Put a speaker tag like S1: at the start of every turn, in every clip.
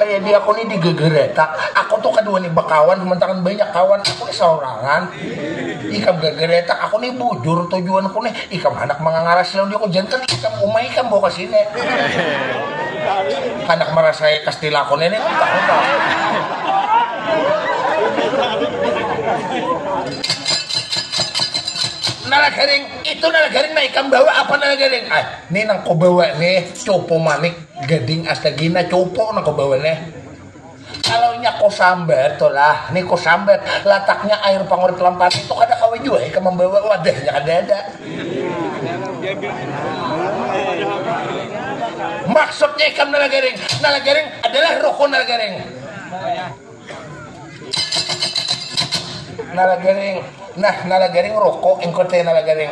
S1: kayak dia aku nih digegeretak. Aku tuh kedua nih bakawan sementara banyak kawan aku nih saurangan. Ikam gegeretak aku nih bujur tujuanku nih ikam anak mengangaras yang dia aku jantan ikam umai ikam bawa ke sini. Anak merasa kastil aku ini tak. Nalagaring itu nalagaring na ikam bawa apa nalagaring? Ini nang ko bawa nih copo manik gading astagina copo nang ko bawa nih. Kalau nya ko sambat to lah, nih ko sambat lataknya air pangurip lampat itu kada kawe juga ikam membawa wadahnya ada. Maksudnya ikam nalagaring adalah rokok nalagaring. Nalagaring rokok ingkote nalagaring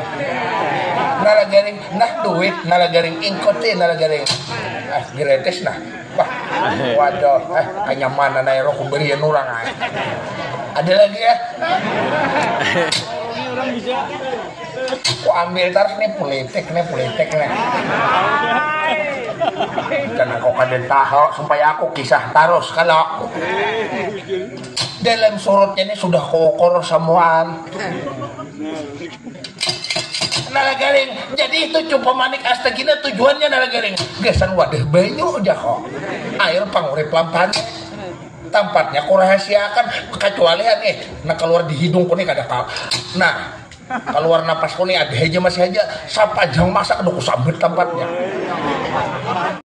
S1: nah duit nalagaring ingkote nalagaring gratis nah wah waduh kenyamanan na rokok berian orang ada lagi ya aku ambil terus nih politik nih karena aku kadang tahu supaya aku kisah terus kalau dalam surutnya ini sudah kokor semuaan. Nalagaring jadi itu coba manik astagina tujuannya nalagaring gesan wadah banyu aja kok air pangurip lampan tempatnya ku rahasiakan kecualian nah keluar di hidungku nih kada tahu nah keluar napasku nih ada aja masih aja sapajang masak aduh ku sambet tempatnya